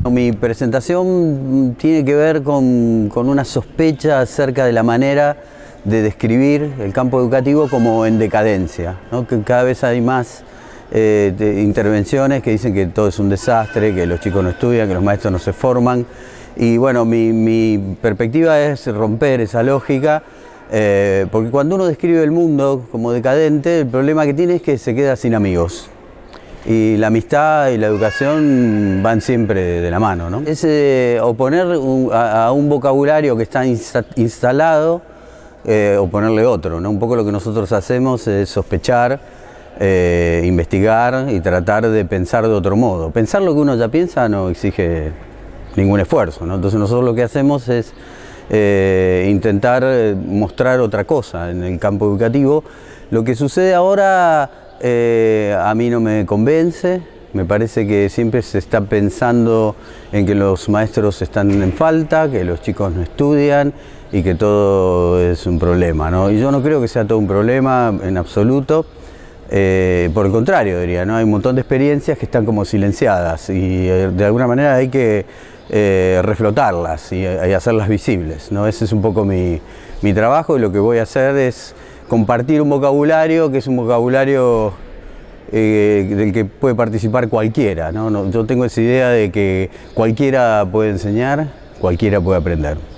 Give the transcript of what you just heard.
Mi presentación tiene que ver con una sospecha acerca de la manera de describir el campo educativo como en decadencia, ¿no? Que cada vez hay más intervenciones que dicen que todo es un desastre, que los chicos no estudian, que los maestros no se forman. Y bueno, mi perspectiva es romper esa lógica, porque cuando uno describe el mundo como decadente, el problema que tiene es que se queda sin amigos. Y la amistad y la educación van siempre de la mano, ¿no? Es oponer a un vocabulario que está instalado, oponerle otro, ¿no? Un poco lo que nosotros hacemos es sospechar, investigar y tratar de pensar de otro modo. Pensar lo que uno ya piensa no exige ningún esfuerzo, ¿no? Entonces nosotros lo que hacemos es intentar mostrar otra cosa en el campo educativo. Lo que sucede ahora a mí no me convence. Me parece que siempre se está pensando en que los maestros están en falta, que los chicos no estudian y que todo es un problema, ¿no? Y yo no creo que sea todo un problema en absoluto. Por el contrario, diría, ¿no? Hay un montón de experiencias que están como silenciadas y de alguna manera hay que reflotarlas y hacerlas visibles, ¿no? Ese es un poco mi trabajo, y lo que voy a hacer es compartir un vocabulario que es un vocabulario del que puede participar cualquiera, ¿no? Yo tengo esa idea de que cualquiera puede enseñar, cualquiera puede aprender.